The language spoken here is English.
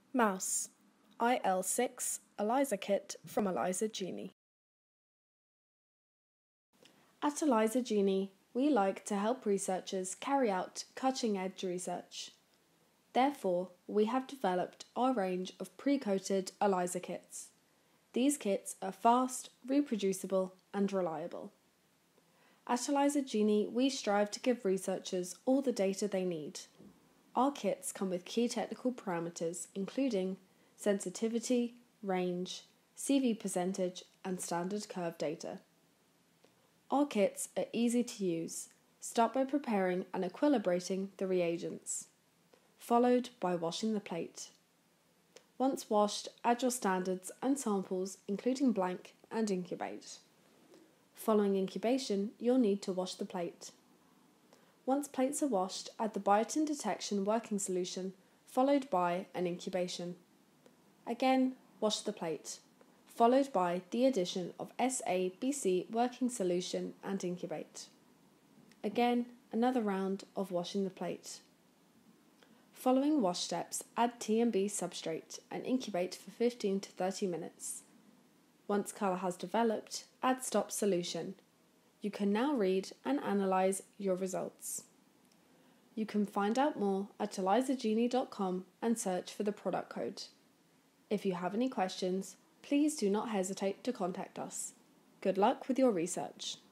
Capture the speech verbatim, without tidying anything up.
Mouse I L six ELISA Kit from ELISA Genie. At ELISA Genie, we like to help researchers carry out cutting-edge research. Therefore, we have developed our range of pre-coated ELISA kits. These kits are fast, reproducible and reliable. At ELISA Genie, we strive to give researchers all the data they need. Our kits come with key technical parameters including sensitivity, range, C V percentage and standard curve data. Our kits are easy to use. Start by preparing and equilibrating the reagents, followed by washing the plate. Once washed, add your standards and samples including blank and incubate. Following incubation, you'll need to wash the plate. Once plates are washed, add the biotin detection working solution, followed by an incubation. Again, wash the plate, followed by the addition of S A B C working solution and incubate. Again, another round of washing the plate. Following wash steps, add T M B substrate and incubate for fifteen to thirty minutes. Once colour has developed, add stop solution. You can now read and analyse your results. You can find out more at elisa genie dot com and search for the product code. If you have any questions, please do not hesitate to contact us. Good luck with your research.